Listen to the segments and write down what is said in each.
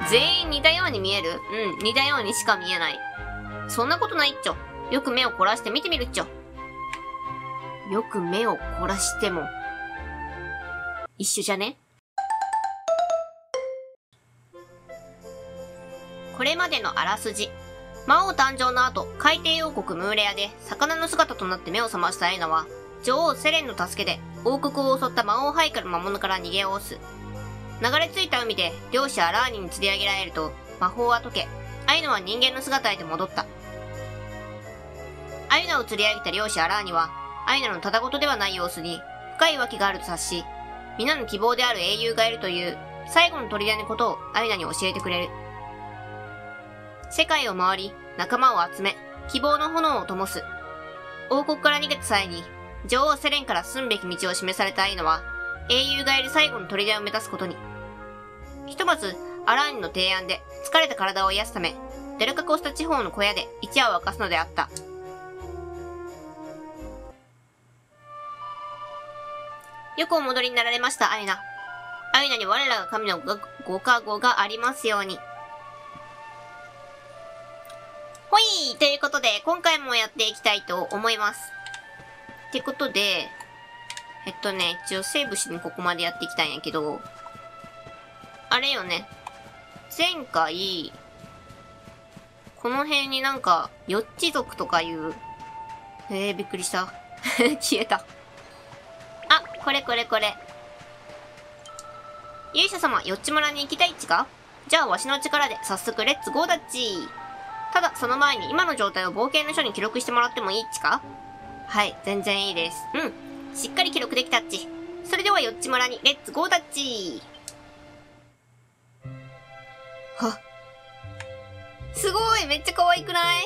全員似たように見える？うん、似たようにしか見えない。そんなことないっちょ。よく目を凝らして見てみるっちょ。よく目を凝らしても、一緒じゃね？これまでのあらすじ。魔王誕生の後、海底王国ムーレアで魚の姿となって目を覚ましたエイナは、女王セレンの助けで王国を襲った魔王ハイカル魔物から逃げおおす。流れ着いた海で漁師アラーニに釣り上げられると、魔法は解け、アイナは人間の姿へと戻った。アイナを釣り上げた漁師アラーニは、アイナのただごとではない様子に深い訳があると察し、皆の希望である英雄がいるという最後の砦のことをアイナに教えてくれる。世界を回り、仲間を集め、希望の炎を灯す。王国から逃げた際に、女王セレンから進むべき道を示されたアイナは、英雄がいる最後の砦を目指すことに。ひとまず、アラーニの提案で疲れた体を癒すため、デルカコスタ地方の小屋で一夜を明かすのであった。よくお戻りになられました、アイナ。アイナに我らが神のご加護がありますように。ほい！ということで、今回もやっていきたいと思います。ってことで、一応セーブしにここまでやってきたんやけど、あれよね。前回、この辺になんか、ヨッチ族とかいう、びっくりした。消えた。あ、これ。勇者様、ヨッチ村に行きたいっちか？じゃあ、わしの力で早速レッツゴーだっち。ただ、その前に今の状態を冒険の書に記録してもらってもいいっちか？はい、全然いいです。うん。しっかり記録できたっち。それでは、ヨッチ村にレッツゴーだっち。は。すごい！めっちゃ可愛くない？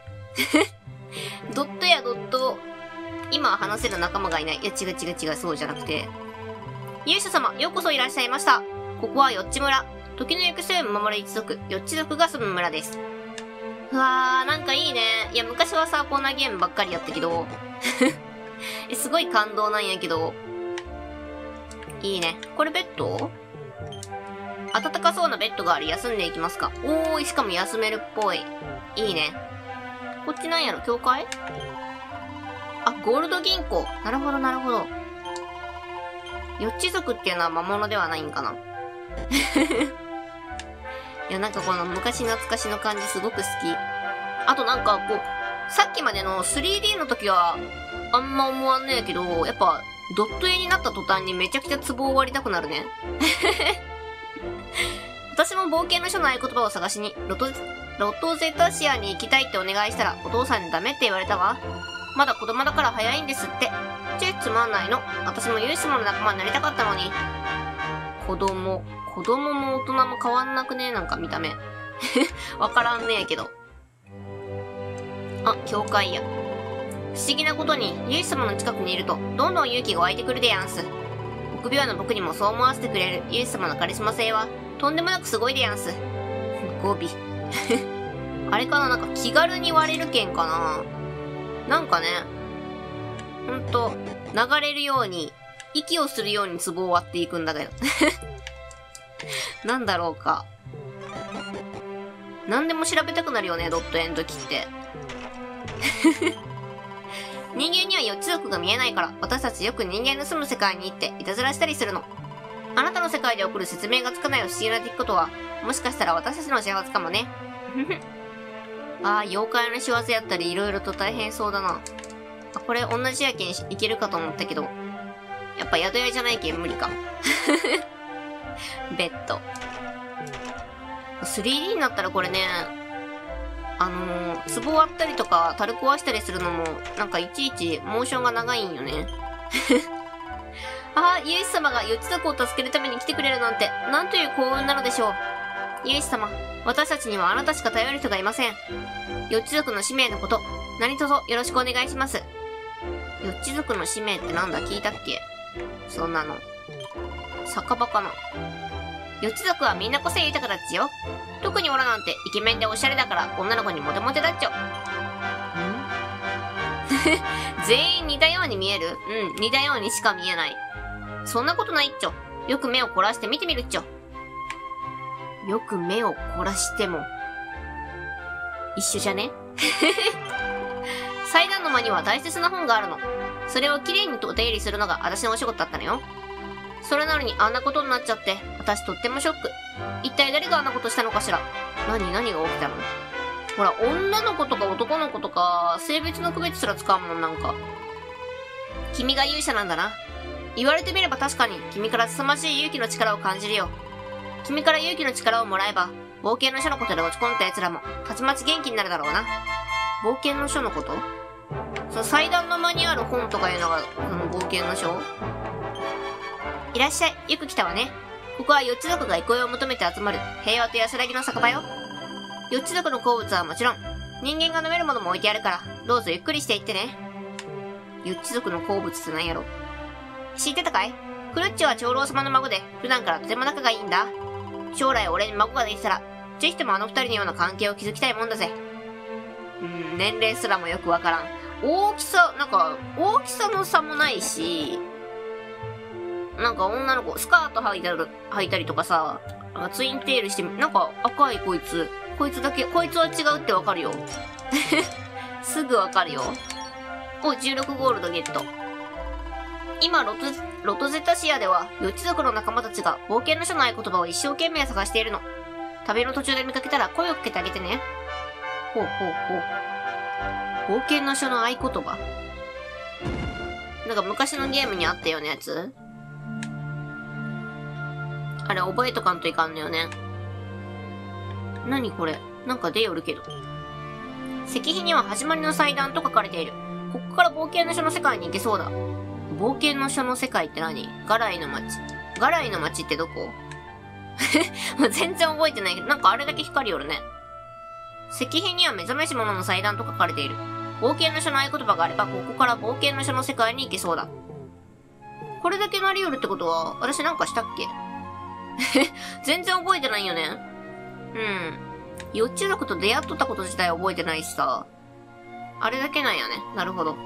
ドットやドット。今話せる仲間がいない。いや、違う、そうじゃなくて。勇者様、ようこそいらっしゃいました。ここはヨッチ村。時の行く末を守る一族、ヨッチ族が住む村です。うわー、なんかいいね。いや、昔はさ、こんなゲームばっかりやったけど。すごい感動なんやけど。いいね。これベッド？暖かそうなベッドがあり、休んでいきますか。おーい、しかも休めるっぽい。いいね。こっちなんやろ、教会？あ、ゴールド銀行。なるほど。ヨッチ族っていうのは魔物ではないんかな。いや、なんかこの昔懐かしの感じすごく好き。あとなんかこう、さっきまでの 3D の時はあんま思わんねえけど、やっぱドット絵になった途端にめちゃくちゃツボを割りたくなるね。私も冒険の書の合言葉を探しにロトゼタシアに行きたいってお願いしたらお父さんにダメって言われたわ。まだ子供だから早いんですって。つまんないの。私も勇士もの仲間になりたかったのに。子供も大人も変わんなくね？なんか見た目。わからんねえけど。あ、教会や。不思議なことに、勇士様の近くにいると、どんどん勇気が湧いてくるでやんす。臆病な僕にもそう思わせてくれる勇士様のカリスマ性は、とんでもなくすごいでやんす。語尾。あれかな？なんか気軽に割れる剣かな？なんかね、ほんと、流れるように、息をするように壺を割っていくんだけど。なんだろうか。何でも調べたくなるよね、ドット絵の時って。人間にはヨッチ族が見えないから、私たちよく人間の住む世界に行っていたずらしたりするの。あなたの世界で起こる説明がつかない不思議な出来事は、もしかしたら私たちの幸せかもね。ああ、妖怪の仕業やったり色々と大変そうだな。あ、これ同じやけんいけるかと思ったけど、やっぱ宿屋じゃないけん無理か。ベッド。3D になったらこれね、壺割ったりとか、樽壊したりするのも、なんかいちいちモーションが長いんよね。ああ、勇士様がヨッチ族を助けるために来てくれるなんて、なんという幸運なのでしょう。勇士様、私たちにはあなたしか頼る人がいません。ヨッチ族の使命のこと、何卒よろしくお願いします。ヨッチ族の使命ってなんだ聞いたっけ？そんなの。酒場かな。ヨッチ族はみんな個性豊かだっちよ。特にオラなんてイケメンでおしゃれだから女の子にモテモテだっちょ。全員似たように見える？うん、似たようにしか見えない。そんなことないっちょ。よく目を凝らして見てみるっちょ。 よく目を凝らしても、一緒じゃね祭壇の間には大切な本があるの。それをきれいにお手入れするのが私のお仕事だったのよ。それなのにあんなことになっちゃって、私とってもショック。一体誰があんなことしたのかしら。何が起きたの？ほら、女の子とか男の子とか、性別の区別すらつかんもん、なんか。君が勇者なんだな。言われてみれば確かに、君から凄まじい勇気の力を感じるよ。君から勇気の力をもらえば、冒険の書のことで落ち込んだ奴らも、たちまち元気になるだろうな。冒険の書のこと？その祭壇の間にある本とかいうのが、その冒険の書？いらっしゃい、よく来たわね。ここは四つ族が憩いを求めて集まる、平和と安らぎの酒場よ。四つ族の好物はもちろん、人間が飲めるものも置いてあるから、どうぞゆっくりしていってね。四つ族の好物って何やろ？知ってたかい？クルッチは長老様の孫で、普段からとても仲がいいんだ。将来俺に孫ができたら、ぜひともあの二人のような関係を築きたいもんだぜ。年齢すらもよくわからん。大きさの差もないし、なんか女の子、スカート履いたりとかさ、なんかツインテールして、なんか赤いこいつは違うってわかるよ。すぐわかるよ。お、16ゴールドゲット。今、ロトゼタシアでは、四つ族の仲間たちが冒険の書の合言葉を一生懸命探しているの。旅の途中で見かけたら声をかけてあげてね。ほう。冒険の書の合言葉？なんか昔のゲームにあったようなやつ？あれ覚えとかんといかんのよね。何これ？なんか出よるけど。石碑には始まりの祭壇と書かれている。ここから冒険の書の世界に行けそうだ。冒険の書の世界って何？ガライの町。ガライの町ってどこ？もう全然覚えてないけど、なんかあれだけ光よるね。石碑には目覚めし者の祭壇と書かれている。冒険の書の合言葉があれば、ここから冒険の書の世界に行けそうだ。これだけなりよるってことは、私なんかしたっけ？全然覚えてないよね。四つ族と出会っとったこと自体覚えてないしさ。あれだけなんやね。なるほど。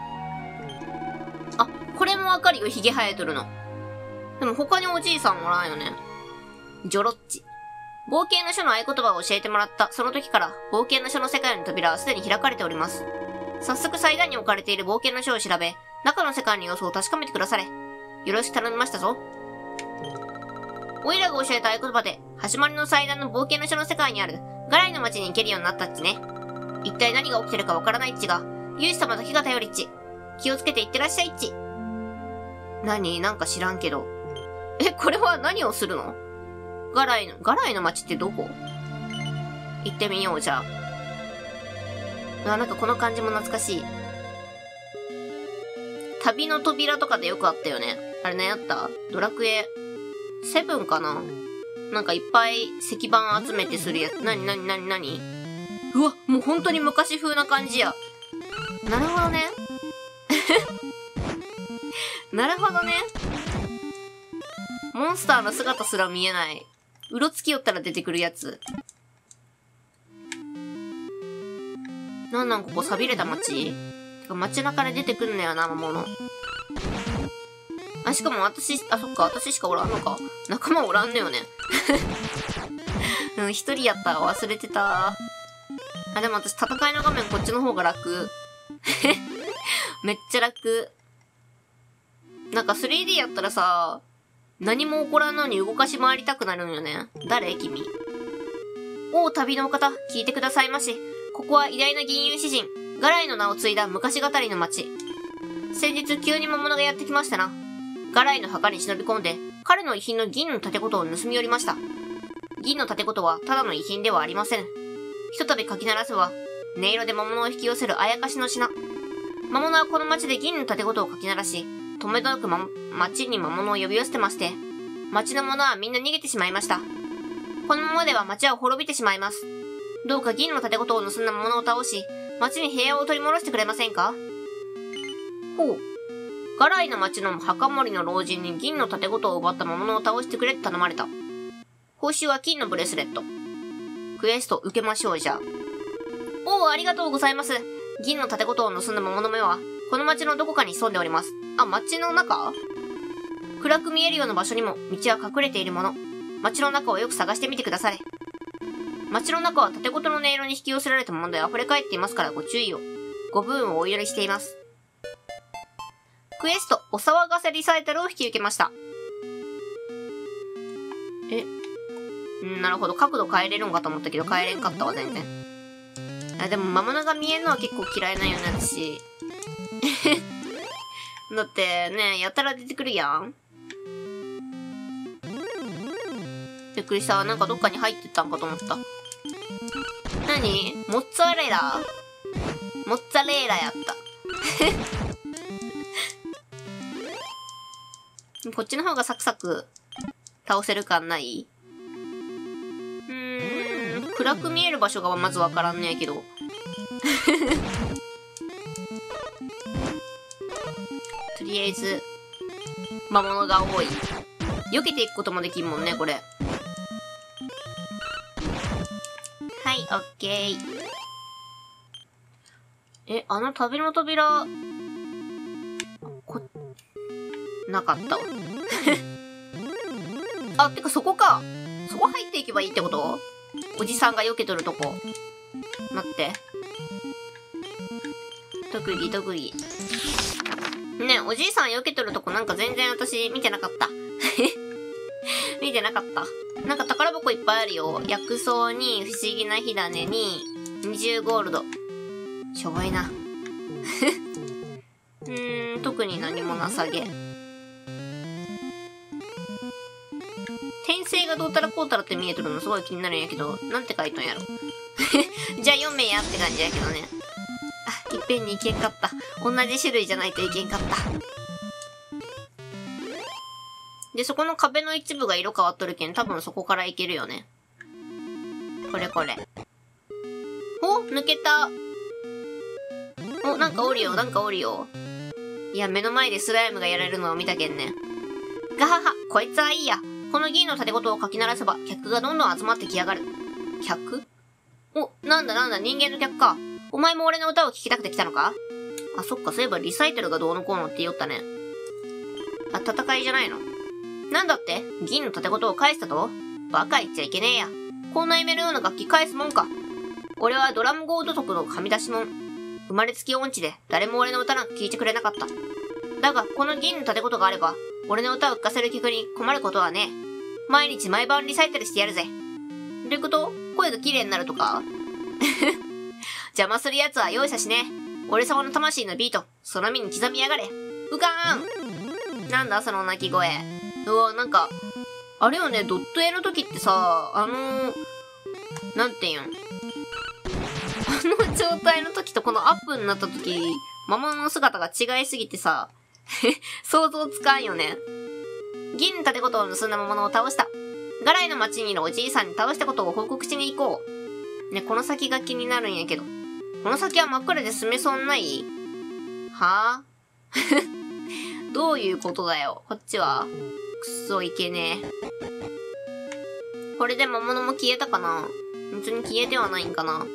あ、これもわかるよ、髭生えとるの。でも他におじいさんおらんよね。ジョロッチ。冒険の書の合言葉を教えてもらったその時から、冒険の書の世界の扉はすでに開かれております。早速祭壇に置かれている冒険の書を調べ、中の世界の様子を確かめてくだされ。よろしく頼みましたぞ。おいらが教えた合言葉で、始まりの祭壇の冒険の書の世界にある、ガライの町に行けるようになったっちね。一体何が起きてるかわからないっちが、勇士様だけが頼りっち。気をつけていってらっしゃいっち。なんか知らんけど。これは何をするの？ガライの町ってどこ？行ってみよう、じゃあ。なんかこの感じも懐かしい。旅の扉とかでよくあったよね。あれ何やった？ドラクエ7かな？なんかいっぱい石板集めてするやつ。何？うわ、もう本当に昔風な感じや。なるほどね。なるほどね。モンスターの姿すら見えない。うろつきよったら出てくるやつ。なんここ錆びれた街？てか街中で出てくんのよな、魔物。しかも私しかおらんのか。仲間おらんのよね。一人やった。忘れてた。でも私戦いの画面こっちの方が楽。めっちゃ楽。なんか 3D やったらさ、何も起こらんのに動かし回りたくなるんよね。誰？君。旅のお方、聞いてくださいまし。ここは偉大な銀融詩人、ガライの名を継いだ昔語りの町。先日急に魔物がやってきましたな。ガライの墓に忍び込んで、彼の遺品の銀の盾事を盗み寄りました。銀の盾事はただの遺品ではありません。ひとたびかき鳴らせば、音色で魔物を引き寄せるあやかしの品。魔物はこの町で銀の盾事をかき鳴らし、とめどなく町に魔物を呼び寄せてまして、町の者はみんな逃げてしまいました。このままでは町は滅びてしまいます。どうか銀の盾事を盗んだ魔物を倒し、町に平和を取り戻してくれませんか？ほう。ガライの町の墓守の老人に銀の盾事を奪った魔物を倒してくれって頼まれた。報酬は金のブレスレット。クエスト受けましょうじゃあ。ありがとうございます。銀の盾事を盗んだ魔物めは、この町のどこかに潜んでおります。町の中？暗く見えるような場所にも道は隠れているもの。 街の中をよく探してみてくだされ。街の中は縦ごとの音色に引き寄せられたもので溢れ返っていますからご注意を。ご武運をお祈りしています。クエスト、お騒がせリサイタルを引き受けました。なるほど。角度変えれるんかと思ったけど変えれんかったわ、全然。でも魔物が見えるのは結構嫌いなようになるし。だってね、やたら出てくるやん。びっくりした。なんかどっかに入ってったんかと思った。何？モッツァレラ？モッツァレーラやった。こっちの方がサクサク倒せる感ない？暗く見える場所がまずわからんねやけど。とりあえず、魔物が多い。避けていくこともできんもんね、これ。はい、オッケー。あの旅の扉、なかったわ。あ、てかそこか。そこ入っていけばいいってこと？おじさんが避けとるとこ。待って。特技。ね、おじいさん避けとるとこなんか全然私見てなかった。見てなかった。なんか宝箱いっぱいあるよ。薬草に不思議な火種に20ゴールド。しょぼいな。特に何もなさげ。転生がどうたらこうたらって見えとるのすごい気になるんやけど、なんて書いとんやろ。じゃあ読めやって感じやけどね。あ、いっぺんにいけんかった。同じ種類じゃないといけんかった。で、そこの壁の一部が色変わっとるけん、多分そこからいけるよね。これ。お、抜けた。お、なんかおるよ。いや、目の前でスライムがやられるのを見たけんね。ガハハ、こいつはいいや。この銀の盾事をかき鳴らせば、客がどんどん集まってきやがる。客？お、なんだ、人間の客か。お前も俺の歌を聴きたくて来たのか？あ、そっか、そういえばリサイタルがどうのこうのって言おったね。あ、戦いじゃないの？なんだって？銀の盾事を返したと？バカ言っちゃいけねえや。こんな夢のような楽器返すもんか。俺はドラムゴード族のはみ出しもん。生まれつき音痴で、誰も俺の歌なんか聴いてくれなかった。だが、この銀の盾事があれば、俺の歌を聴かせる客に困ることはねえ。毎日毎晩リサイタルしてやるぜ。どういうこと？声が綺麗になるとか？邪魔する奴は容赦しねえ。俺様の魂のビート、その身に刻みやがれ。うかーん！なんだその鳴き声。うわ、なんか、あれよね、ドット絵の時ってさ、なんていうん。状態の時とこのアップになった時、魔物の姿が違いすぎてさ、想像つかんよね。銀の盾事を盗んだ魔物を倒した。ガライの町にいるおじいさんに倒したことを報告しに行こう。ね、この先が気になるんやけど。この先は真っ暗で住めそうないはぁどういうことだよ。こっちはくっそいけねえ。これで魔物も消えたかな？別に消えてはないんかな。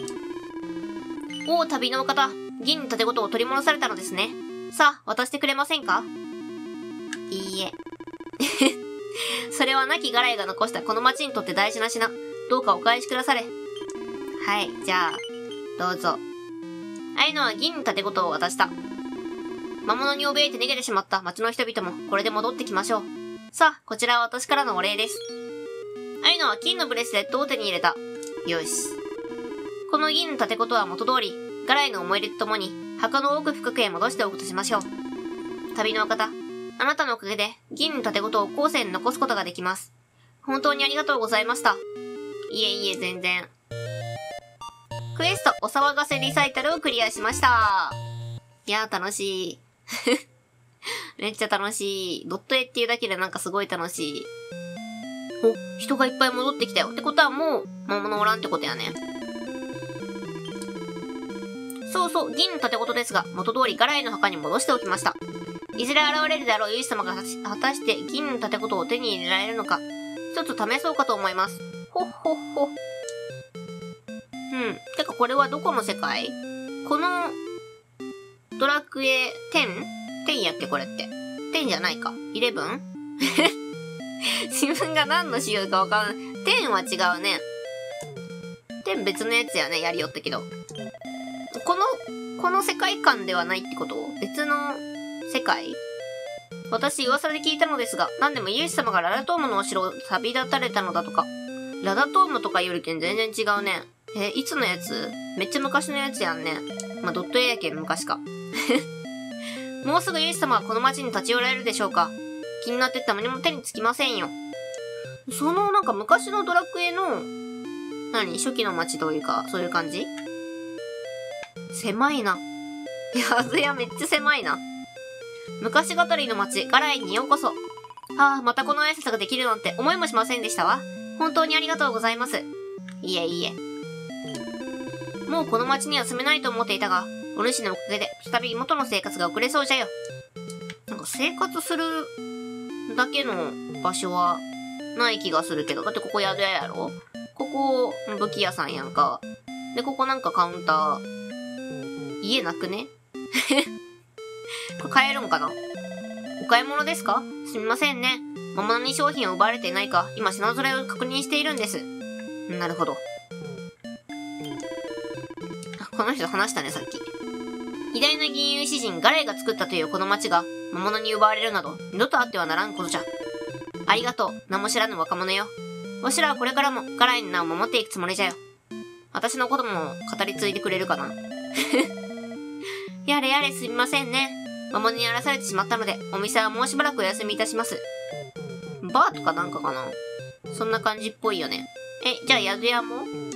おう、旅のお方。銀の盾事を取り戻されたのですね。さあ、渡してくれませんか？いいえ。それは亡きガライが残したこの町にとって大事な品。どうかお返しくだされ。はい、じゃあ、どうぞ。アイノは銀の盾事を渡した。魔物に怯えて逃げてしまった町の人々もこれで戻ってきましょう。さあ、こちらは私からのお礼です。アイノは金のブレスレットを手に入れた。よし。この銀の盾事は元通り、ガライの思い出とともに、墓の奥深くへ戻しておくとしましょう。旅のお方、あなたのおかげで銀の盾事を後世に残すことができます。本当にありがとうございました。いえ、全然。クエストお騒がせリサイタルをクリアしました。いやー楽しい。めっちゃ楽しい。ドット絵っていうだけでなんかすごい楽しい。お、人がいっぱい戻ってきたよ。ってことはもう、魔物おらんってことやね。そう、銀の盾事ですが、元通りガライの墓に戻しておきました。いずれ現れるであろう勇士様が果たして銀の盾事を手に入れられるのか、ちょっと試そうかと思います。ほっ。てかこれはどこの世界？この、ドラクエ 10？10 やっけこれって。10じゃないか。11？ 自分が何の仕様かわかんない。天は違うね。天別のやつやね、やりよったけど。この世界観ではないってこと？別の世界？私噂で聞いたのですが、何でもイエス様がラダトームのお城を旅立たれたのだとか。ラダトームとかよりけん全然違うね。いつのやつ？めっちゃ昔のやつやんね。まあ、ドット絵やけん昔か。もうすぐイエス様はこの町に立ち寄られるでしょうか。気になってた何も手につきませんよ。そのなんか昔のドラクエの、初期の町というか、そういう感じ？狭いな。いやめっちゃ狭いな。昔語りの町、ガライにようこそ。またこの挨拶ができるなんて思いもしませんでしたわ。本当にありがとうございます。いえいえ。もうこの町には住めないと思っていたが、お主のおかげで再び元の生活が送れそうじゃよ。なんか生活するだけの場所はない気がするけど、だってここ宿屋やろ？ここ武器屋さんやんか。で、ここなんかカウンター。家なくね？これ買えるんかな？お買い物ですか？すみませんね。魔物に商品を奪われていないか、今品揃えを確認しているんです。なるほど。この人話したね、さっき。偉大な銀融詩人ガレイが作ったというこの町が魔物に奪われるなど二度とあってはならんことじゃ。ありがとう、名も知らぬ若者よ。わしらはこれからもガライの名を守っていくつもりじゃよ。私のことも語り継いでくれるかな。やれやれすみませんね。魔物に荒らされてしまったので、お店はもうしばらくお休みいたします。バーとかなんかかな？そんな感じっぽいよね。じゃあ宿屋も？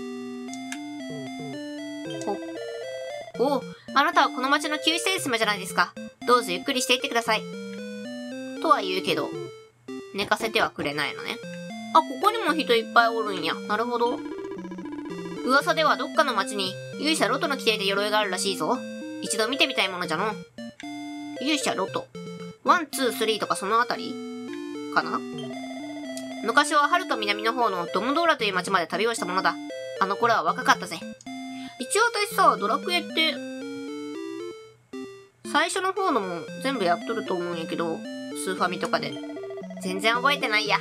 あなたはこの町の救世主様じゃないですか。どうぞゆっくりしていってください。とは言うけど、寝かせてはくれないのね。ここにも人いっぱいおるんや。なるほど。噂ではどっかの町に勇者ロトの着ていた鎧があるらしいぞ。一度見てみたいものじゃの。勇者ロト。1、2、3とかそのあたりかな？昔は遥か南の方のドムドーラという町まで旅をしたものだ。あの頃は若かったぜ。一応私さ、ドラクエって、最初の方のも全部やっとると思うんやけど、スーファミとかで。全然覚えてないや。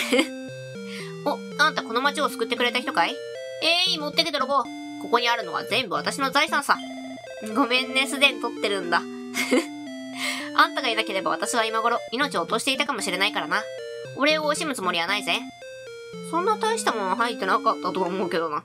あんたこの町を救ってくれた人かい？持ってけ泥棒。ここにあるのは全部私の財産さ。ごめんね、すでに取ってるんだ。あんたがいなければ私は今頃命を落としていたかもしれないからな。俺を惜しむつもりはないぜ。そんな大したもの入ってなかったと思うけどな。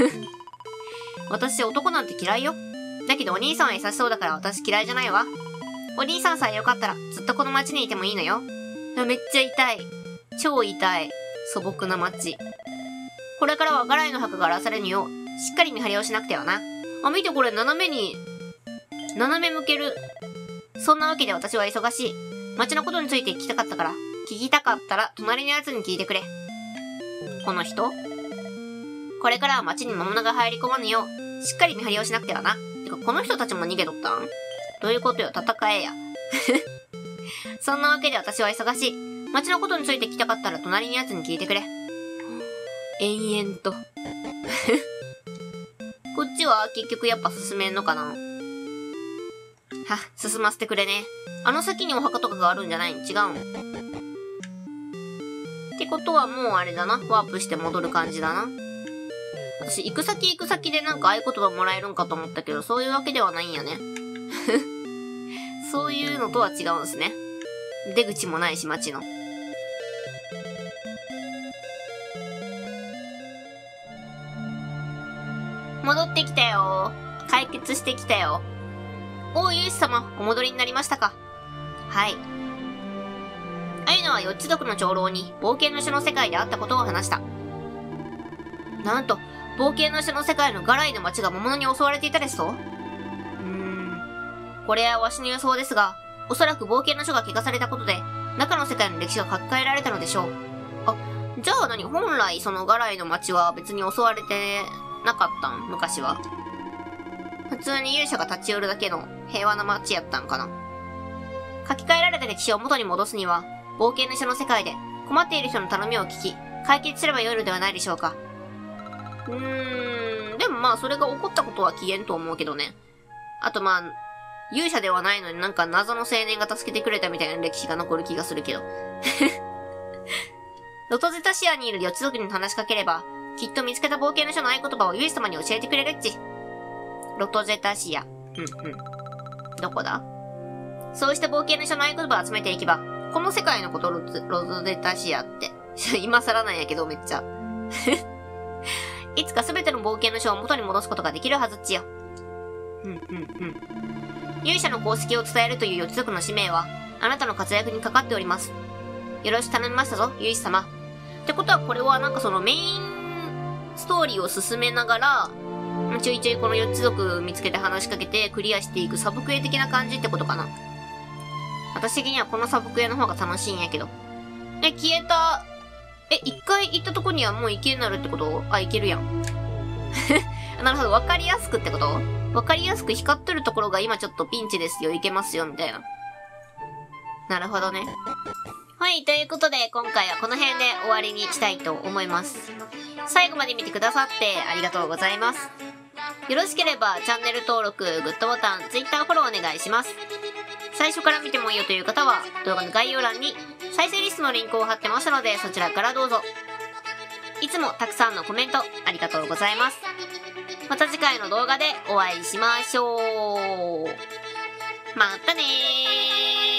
私男なんて嫌いよ。だけどお兄さんは優しそうだから私嫌いじゃないわ。お兄さんさえよかったらずっとこの町にいてもいいのよ。めっちゃ痛い。超痛い。素朴な町。これからはガライの墓が荒らされぬよう、しっかり見張りをしなくてはな。見てこれ斜め向ける。そんなわけで私は忙しい。町のことについて聞きたかったら隣のやつに聞いてくれ。この人？これからは町に魔物が入り込まぬよう、しっかり見張りをしなくてはな。てか、この人たちも逃げとったん？どういうことよ、戦えや。そんなわけで私は忙しい。町のことについて聞きたかったら隣のやつに聞いてくれ。延々と。こっちは結局やっぱ進めんのかな？進ませてくれね。あの先にお墓とかがあるんじゃないん？違うん？ってことはもうあれだな。ワープして戻る感じだな。私、行く先でなんか合言葉もらえるんかと思ったけど、そういうわけではないんやね。そういうのとは違うんですね。出口もないし、街の。戻ってきたよ。解決してきたよ。勇士様、お戻りになりましたか？はい。アユナは4つ族の長老に冒険の書の世界であったことを話した。なんと、冒険の書の世界のガライの町が魔物に襲われていたですと？これはわしの予想ですが、おそらく冒険の書が怪我されたことで、中の世界の歴史が書き換えられたのでしょう。じゃあ本来そのガライの町は別に襲われてなかったん？昔は。普通に勇者が立ち寄るだけの平和な町やったんかな。書き換えられた歴史を元に戻すには、冒険の書の世界で困っている人の頼みを聞き、解決すればよいのではないでしょうか。でもそれが起こったことは消えんと思うけどね。あと勇者ではないのになんか謎の青年が助けてくれたみたいな歴史が残る気がするけど。 ロトゼタシアにいる四つ族に話しかければ、きっと見つけた冒険の書の合言葉をユイス様に教えてくれるっち。ロトゼタシア。どこだ？そうした冒険の書の合言葉を集めていけば、この世界のことロトゼタシアって。今更なんやけどめっちゃ。いつかすべての冒険の書を元に戻すことができるはずっちよ。勇者の功績を伝えるという四つ族の使命は、あなたの活躍にかかっております。よろしく頼みましたぞ、ユイス様。ってことはこれはなんかそのメインストーリーを進めながら、ちょいちょいこの四つ族見つけて話しかけてクリアしていくサブクエ的な感じってことかな。私的にはこのサブクエの方が楽しいんやけど。消えた。一回行ったとこにはもう行けになるってこと？行けるやん。なるほど、わかりやすくってこと？わかりやすく光ってるところが今ちょっとピンチですよ、行けますよ、みたいな。なるほどね。はい、ということで今回はこの辺で終わりにしたいと思います。最後まで見てくださってありがとうございます。よろしければチャンネル登録、グッドボタン、Twitter フォローお願いします。最初から見てもいいよという方は動画の概要欄に再生リストのリンクを貼ってますのでそちらからどうぞ。いつもたくさんのコメントありがとうございます。また次回の動画でお会いしましょう。またねー。